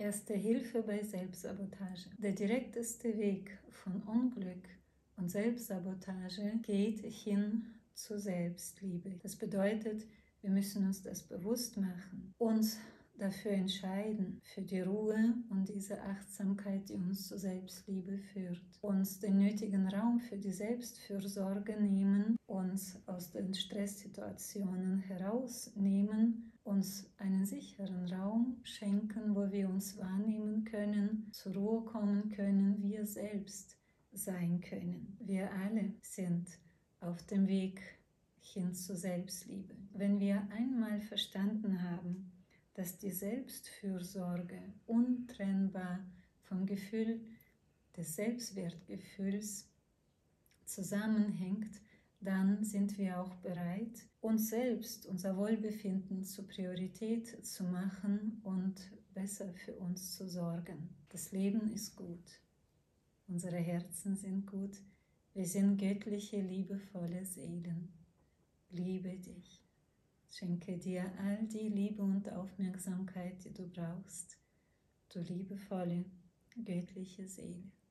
Erste Hilfe bei Selbstsabotage. Der direkteste Weg von Unglück und Selbstsabotage geht hin zur Selbstliebe. Das bedeutet, wir müssen uns das bewusst machen, uns dafür entscheiden, für die Ruhe und diese Achtsamkeit, die uns zur Selbstliebe führt. Uns den nötigen Raum für die Selbstfürsorge nehmen, uns aus den Stresssituationen herausnehmen, uns einen sicheren Raum schenken, wo wir uns wahrnehmen können, zur Ruhe kommen können, wir selbst sein können. Wir alle sind auf dem Weg hin zur Selbstliebe. Wenn wir einmal verstanden haben, dass die Selbstfürsorge untrennbar vom Gefühl des Selbstwertgefühls zusammenhängt, dann sind wir auch bereit, uns selbst, unser Wohlbefinden zur Priorität zu machen und besser für uns zu sorgen. Das Leben ist gut. Unsere Herzen sind gut. Wir sind göttliche, liebevolle Seelen. Liebe dich. Schenke dir all die Liebe und Aufmerksamkeit, die du brauchst, du liebevolle, göttliche Seele.